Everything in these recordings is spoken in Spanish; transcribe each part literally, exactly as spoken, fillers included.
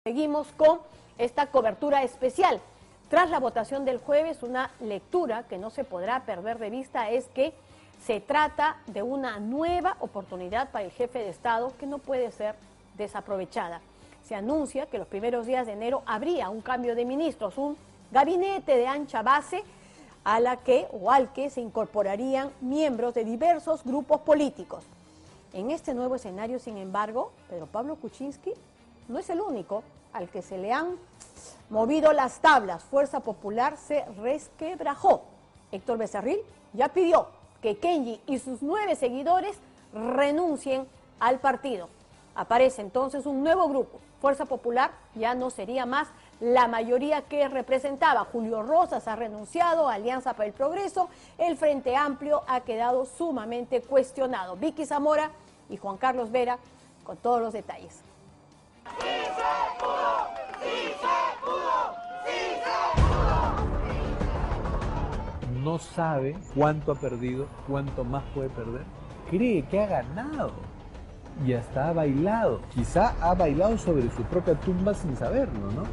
Seguimos con esta cobertura especial. Tras la votación del jueves, una lectura que no se podrá perder de vista es que se trata de una nueva oportunidad para el jefe de Estado que no puede ser desaprovechada. Se anuncia que los primeros días de enero habría un cambio de ministros, un gabinete de ancha base a la que o al que se incorporarían miembros de diversos grupos políticos. En este nuevo escenario, sin embargo, Pedro Pablo Kuczynski no es el único al que se le han movido las tablas. Fuerza Popular se resquebrajó. Héctor Becerril ya pidió que Kenji y sus nueve seguidores renuncien al partido. Aparece entonces un nuevo grupo. Fuerza Popular ya no sería más la mayoría que representaba. Julio Rosas ha renunciado, Alianza para el Progreso, el Frente Amplio ha quedado sumamente cuestionado. Vicky Zamora y Juan Carlos Vera con todos los detalles. ¡Sí se pudo! ¡Sí se pudo! ¡Sí se pudo! No sabe cuánto ha perdido, cuánto más puede perder. Cree que ha ganado y hasta ha bailado. Quizá ha bailado sobre su propia tumba sin saberlo, ¿no?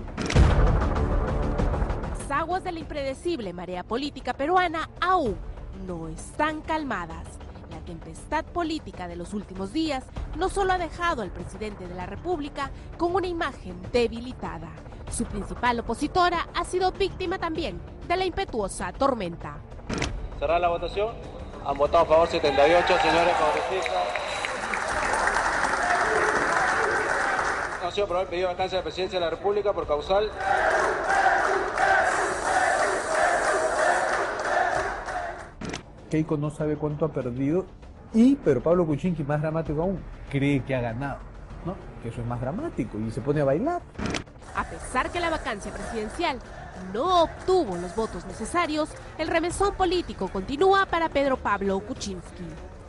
Las aguas de la impredecible marea política peruana aún no están calmadas. La tempestad política de los últimos días no solo ha dejado al presidente de la República con una imagen debilitada. Su principal opositora ha sido víctima también de la impetuosa tormenta. Cerrar la votación. Han votado a favor setenta y ocho señores congresistas. Ha sido aprobado el pedido de vacancia de la presidencia de la República por causal. Keiko no sabe cuánto ha perdido y Pedro Pablo Kuczynski, más dramático aún, cree que ha ganado, ¿no? Que eso es más dramático y se pone a bailar. A pesar que la vacancia presidencial no obtuvo los votos necesarios, el remesón político continúa para Pedro Pablo Kuczynski.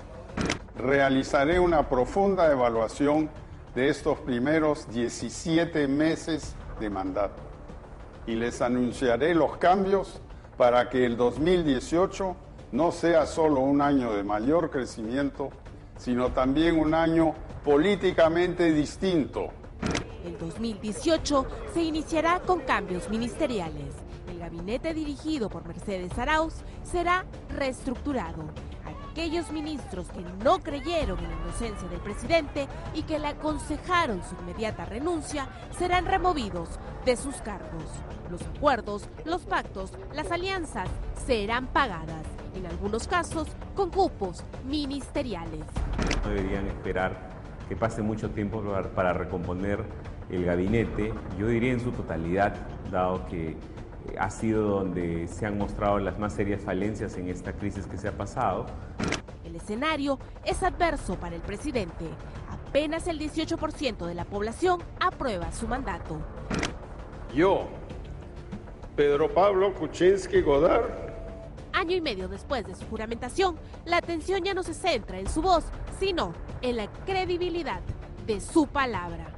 Realizaré una profunda evaluación de estos primeros diecisiete meses de mandato y les anunciaré los cambios para que el dos mil dieciocho no sea solo un año de mayor crecimiento, sino también un año políticamente distinto. El dos mil dieciocho se iniciará con cambios ministeriales. El gabinete dirigido por Mercedes Arauz será reestructurado. Aquellos ministros que no creyeron en la inocencia del presidente y que le aconsejaron su inmediata renuncia serán removidos de sus cargos. Los acuerdos, los pactos, las alianzas serán pagadas, en algunos casos con cupos ministeriales. No deberían esperar que pase mucho tiempo para recomponer el gabinete, yo diría en su totalidad, dado que ha sido donde se han mostrado las más serias falencias en esta crisis que se ha pasado. El escenario es adverso para el presidente. Apenas el dieciocho por ciento de la población aprueba su mandato. Yo, Pedro Pablo Kuczynski Godard. Año y medio después de su juramentación, la atención ya no se centra en su voz, sino en la credibilidad de su palabra.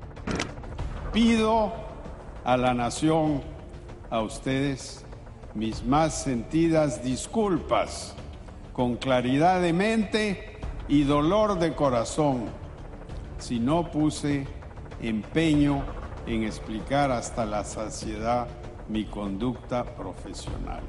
Pido a la nación, a ustedes, mis más sentidas disculpas, con claridad de mente y dolor de corazón, si no puse empeño en explicar hasta la saciedad mi conducta profesional.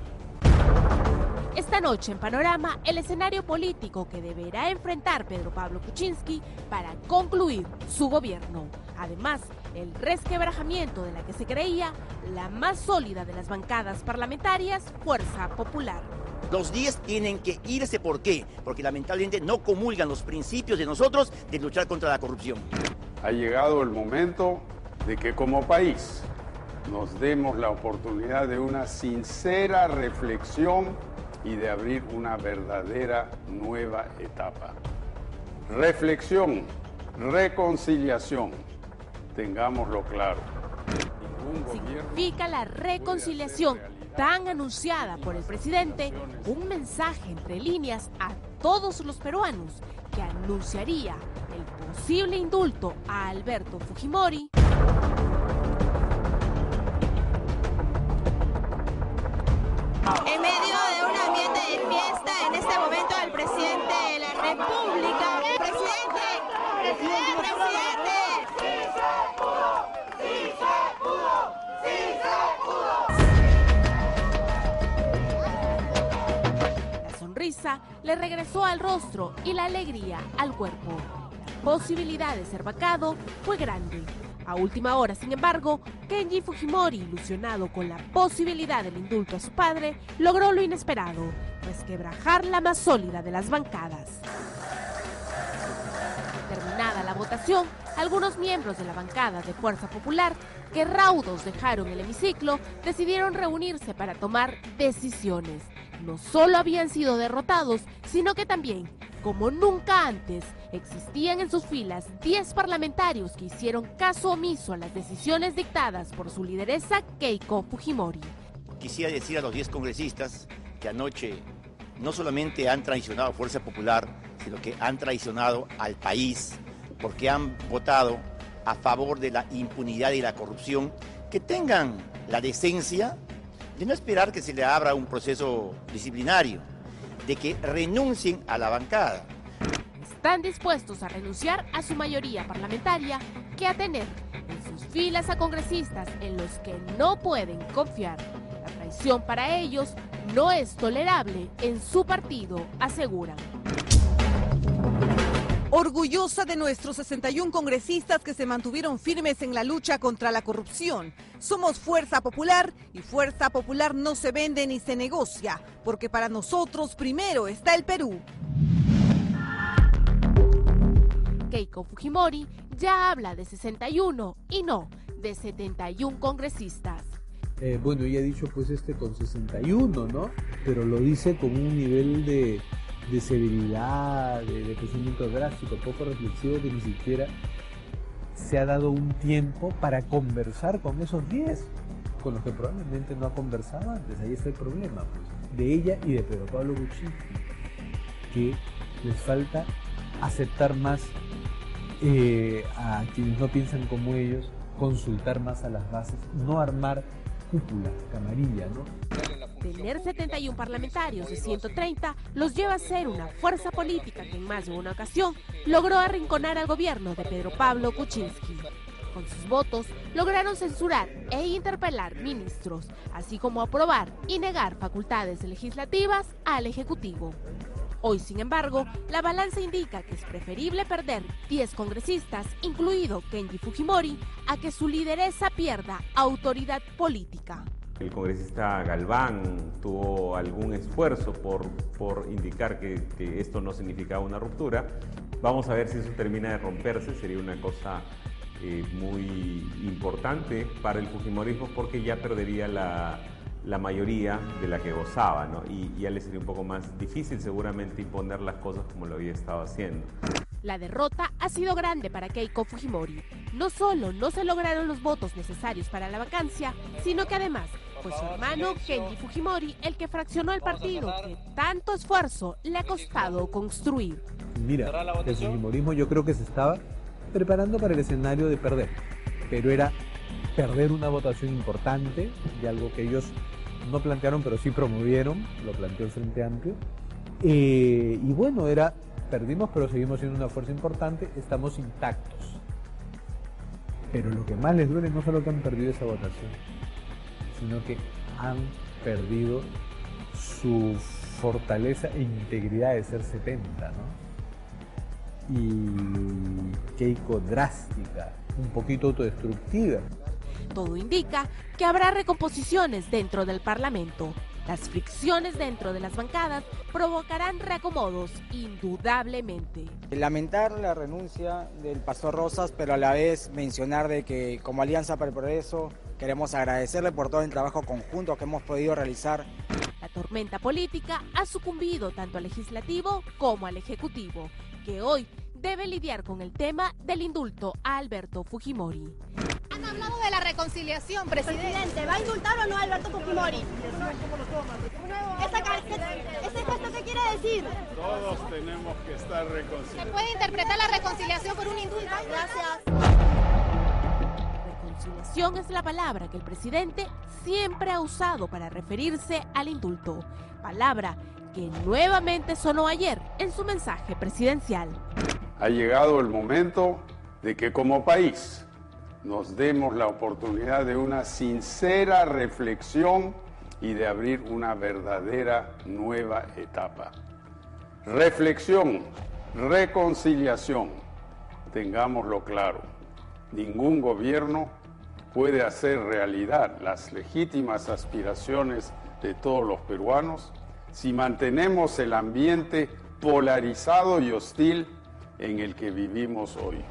Esta noche en Panorama, el escenario político que deberá enfrentar Pedro Pablo Kuczynski para concluir su gobierno. Además, el resquebrajamiento de la que se creía la más sólida de las bancadas parlamentarias, Fuerza Popular. Los diez tienen que irse, ¿por qué? Porque lamentablemente no comulgan los principios de nosotros de luchar contra la corrupción. Ha llegado el momento de que como país nos demos la oportunidad de una sincera reflexión y de abrir una verdadera nueva etapa. Reflexión, reconciliación, tengámoslo claro. Significa la reconciliación tan anunciada por el presidente, un mensaje entre líneas a todos los peruanos que anunciaría el posible indulto a Alberto Fujimori. En medio de un ambiente de fiesta, en este momento el presidente de la República, presidente, presidente, presidente. ¡Sí se pudo! ¡Sí se pudo! sonrisa le regresó al rostro y la alegría al cuerpo. La posibilidad de ser vacado fue grande. A última hora, sin embargo, Kenji Fujimori, ilusionado con la posibilidad del indulto a su padre, logró lo inesperado, resquebrajar la más sólida de las bancadas. Terminada la votación, algunos miembros de la bancada de Fuerza Popular, que raudos dejaron el hemiciclo, decidieron reunirse para tomar decisiones. No solo habían sido derrotados, sino que también, como nunca antes, existían en sus filas diez parlamentarios que hicieron caso omiso a las decisiones dictadas por su lideresa Keiko Fujimori. Quisiera decir a los diez congresistas que anoche no solamente han traicionado a Fuerza Popular, sino que han traicionado al país, porque han votado a favor de la impunidad y la corrupción, que tengan la decencia de no esperar que se le abra un proceso disciplinario, de que renuncien a la bancada. Están dispuestos a renunciar a su mayoría parlamentaria que a tener en sus filas a congresistas en los que no pueden confiar. La traición para ellos no es tolerable en su partido, aseguran. Orgullosa de nuestros sesenta y uno congresistas que se mantuvieron firmes en la lucha contra la corrupción. Somos Fuerza Popular y Fuerza Popular no se vende ni se negocia, porque para nosotros primero está el Perú. Keiko Fujimori ya habla de sesenta y uno y no de setenta y uno congresistas. Eh, bueno, ella ha dicho pues este con sesenta y uno, ¿no? Pero lo dice con un nivel de... de severidad, de, de pensamiento drástico, poco reflexivo, que ni siquiera se ha dado un tiempo para conversar con esos diez, con los que probablemente no ha conversado antes. Ahí está el problema, pues, de ella y de Pedro Pablo Kuczynski, que les falta aceptar más eh, a quienes no piensan como ellos, consultar más a las bases, no armar cúpula, camarilla, ¿no? Tener setenta y uno parlamentarios de ciento treinta los lleva a ser una fuerza política que en más de una ocasión logró arrinconar al gobierno de Pedro Pablo Kuczynski. Con sus votos lograron censurar e interpelar ministros, así como aprobar y negar facultades legislativas al Ejecutivo. Hoy, sin embargo, la balanza indica que es preferible perder diez congresistas, incluido Kenji Fujimori, a que su lideresa pierda autoridad política. El congresista Galván tuvo algún esfuerzo por, por indicar que, que esto no significaba una ruptura. Vamos a ver si eso termina de romperse, sería una cosa eh, muy importante para el fujimorismo porque ya perdería la, la mayoría de la que gozaba, ¿no? Y, y ya le sería un poco más difícil seguramente imponer las cosas como lo había estado haciendo. La derrota ha sido grande para Keiko Fujimori. No solo no se lograron los votos necesarios para la vacancia, sino que además fue su hermano Kenji Fujimori el que fraccionó el partido que tanto esfuerzo le ha costado construir. Mira, el fujimorismo yo creo que se estaba preparando para el escenario de perder, pero era perder una votación importante de algo que ellos no plantearon pero sí promovieron, lo planteó el Frente Amplio, eh, y bueno, era perdimos pero seguimos siendo una fuerza importante, estamos intactos. Pero lo que más les duele no solo que han perdido esa votación, sino que han perdido su fortaleza e integridad de ser setenta, ¿no? Y Keiko drástica, un poquito autodestructiva. Todo indica que habrá recomposiciones dentro del Parlamento. Las fricciones dentro de las bancadas provocarán reacomodos, indudablemente. Lamentar la renuncia del pastor Rosas, pero a la vez mencionar de que como Alianza para el Progreso queremos agradecerle por todo el trabajo conjunto que hemos podido realizar. La tormenta política ha sucumbido tanto al legislativo como al ejecutivo, que hoy debe lidiar con el tema del indulto a Alberto Fujimori. Han hablado de la reconciliación, presidente. Presidente, ¿va a indultar o no a Alberto Fujimori? ¿Esa, ¿Ese gesto qué quiere decir? Todos tenemos que estar reconciliados. ¿Se puede interpretar la reconciliación por un indulto? Gracias. Reconciliación es la palabra que el presidente siempre ha usado para referirse al indulto. Palabra que nuevamente sonó ayer en su mensaje presidencial. Ha llegado el momento de que como país nos demos la oportunidad de una sincera reflexión y de abrir una verdadera nueva etapa. Reflexión, reconciliación. Tengámoslo claro, ningún gobierno puede hacer realidad las legítimas aspiraciones de todos los peruanos si mantenemos el ambiente polarizado y hostil en el que vivimos hoy.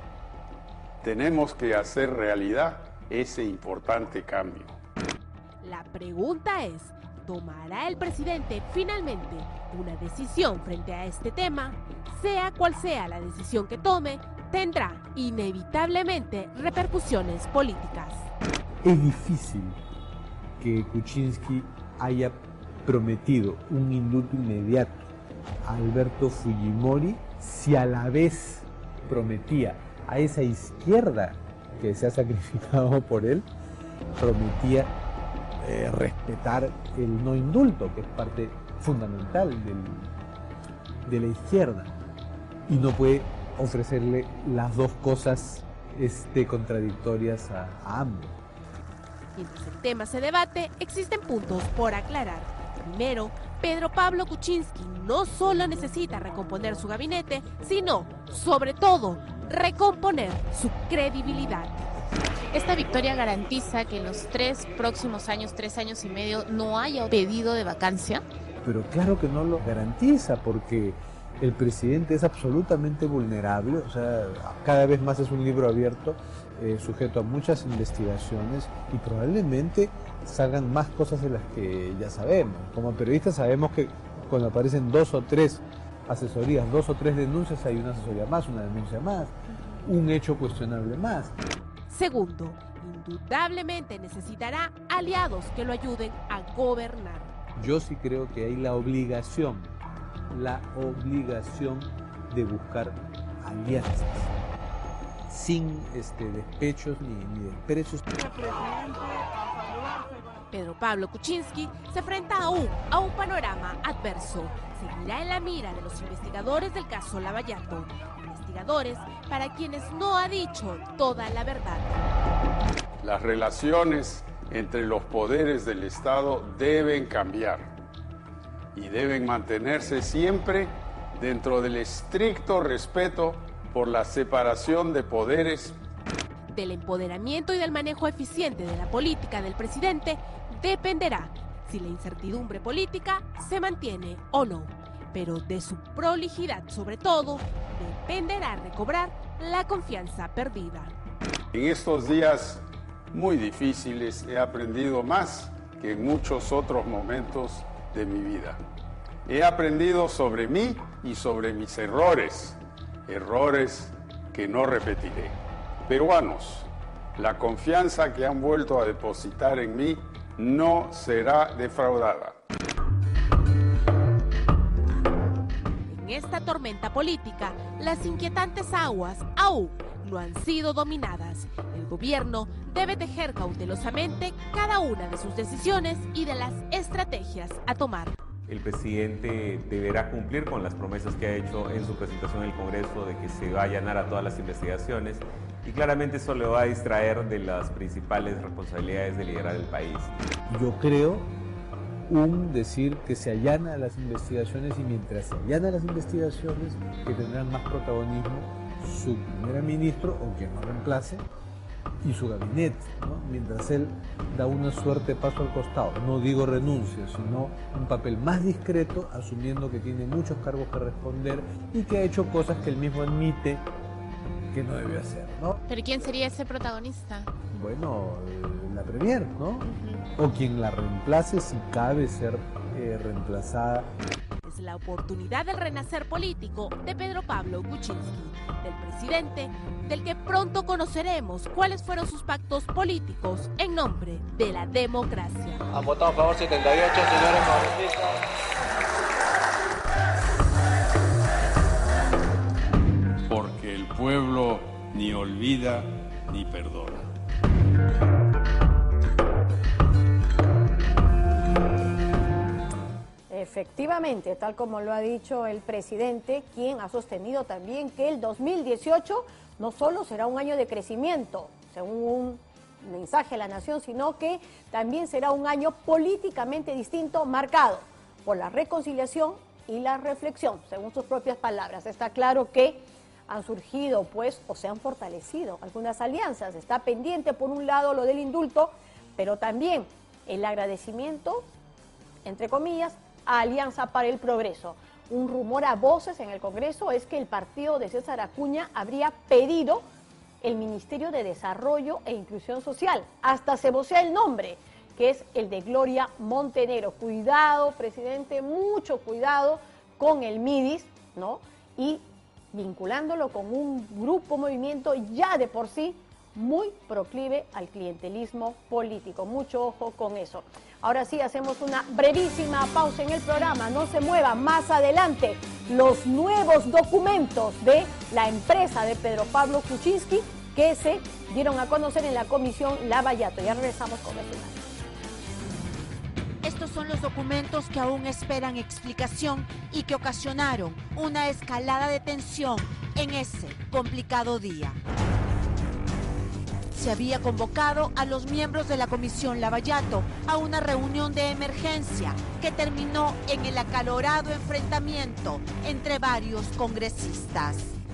Tenemos que hacer realidad ese importante cambio. La pregunta es, ¿tomará el presidente finalmente una decisión frente a este tema? Sea cual sea la decisión que tome, tendrá inevitablemente repercusiones políticas. Es difícil que Kuczynski haya prometido un indulto inmediato a Alberto Fujimori si a la vez prometía a esa izquierda que se ha sacrificado por él, prometía eh, respetar el no indulto, que es parte fundamental del, de la izquierda, y no puede ofrecerle las dos cosas este, contradictorias a, a ambos. Mientras el tema se debate, existen puntos por aclarar. Primero, Pedro Pablo Kuczynski no solo necesita recomponer su gabinete, sino, sobre todo, recomponer su credibilidad. ¿Esta victoria garantiza que en los tres próximos años, tres años y medio, no haya pedido de vacancia? Pero claro que no lo garantiza, porque el presidente es absolutamente vulnerable, o sea, cada vez más es un libro abierto, eh, sujeto a muchas investigaciones, y probablemente salgan más cosas de las que ya sabemos. Como periodistas sabemos que cuando aparecen dos o tres asesorías, dos o tres denuncias, hay una asesoría más, una denuncia más, un hecho cuestionable más. Segundo, indudablemente necesitará aliados que lo ayuden a gobernar. Yo sí creo que hay la obligación, la obligación de buscar alianzas, sin este, despechos ni, ni desprecios. Pedro Pablo Kuczynski se enfrenta aún a un panorama adverso. Seguirá en la mira de los investigadores del caso Lavallato. Investigadores para quienes no ha dicho toda la verdad. Las relaciones entre los poderes del Estado deben cambiar y deben mantenerse siempre dentro del estricto respeto por la separación de poderes. Del empoderamiento y del manejo eficiente de la política del presidente dependerá si la incertidumbre política se mantiene o no. Pero de su prolijidad, sobre todo, dependerá recobrar la confianza perdida. En estos días muy difíciles he aprendido más que en muchos otros momentos de mi vida. He aprendido sobre mí y sobre mis errores, errores que no repetiré. Peruanos, la confianza que han vuelto a depositar en mí no será defraudada. En esta tormenta política, las inquietantes aguas aún no han sido dominadas. El gobierno debe tejer cautelosamente cada una de sus decisiones y de las estrategias a tomar. El presidente deberá cumplir con las promesas que ha hecho en su presentación en el Congreso de que se va a allanar a todas las investigaciones, y claramente eso le va a distraer de las principales responsabilidades de liderar el país. Yo creo un decir que se allana a las investigaciones, y mientras se allana a las investigaciones, que tendrán más protagonismo su primer ministro o quien lo reemplace y su gabinete, ¿no? Mientras él da una suerte paso al costado, no digo renuncia, sino un papel más discreto, asumiendo que tiene muchos cargos que responder y que ha hecho cosas que él mismo admite que no debe hacer, ¿no? ¿Pero quién sería ese protagonista? Bueno, eh, la Premier, ¿no? Uh-huh. O quien la reemplace si cabe ser eh, reemplazada. Es la oportunidad del renacer político de Pedro Pablo Kuczynski, del presidente, del que pronto conoceremos cuáles fueron sus pactos políticos en nombre de la democracia. Han votado a favor setenta y ocho, señores congresistas. Porque el pueblo ni olvida ni perdona. Efectivamente, tal como lo ha dicho el presidente, quien ha sostenido también que el dos mil dieciocho no solo será un año de crecimiento, según un mensaje a la nación, sino que también será un año políticamente distinto, marcado por la reconciliación y la reflexión, según sus propias palabras. Está claro que han surgido, pues, o se han fortalecido algunas alianzas. Está pendiente, por un lado, lo del indulto, pero también el agradecimiento, entre comillas, a Alianza para el Progreso. Un rumor a voces en el Congreso es que el partido de César Acuña habría pedido el Ministerio de Desarrollo e Inclusión Social. Hasta se vocea el nombre, que es el de Gloria Montenegro. Cuidado, presidente, mucho cuidado con el MIDIS, ¿no? Y vinculándolo con un grupo, movimiento ya de por sí muy proclive al clientelismo político. Mucho ojo con eso. Ahora sí, hacemos una brevísima pausa en el programa. No se mueva, más adelante los nuevos documentos de la empresa de Pedro Pablo Kuczynski que se dieron a conocer en la comisión Lavallato. Ya regresamos con eso. Estos son los documentos que aún esperan explicación y que ocasionaron una escalada de tensión en ese complicado día. Se había convocado a los miembros de la comisión Lavallato a una reunión de emergencia que terminó en el acalorado enfrentamiento entre varios congresistas.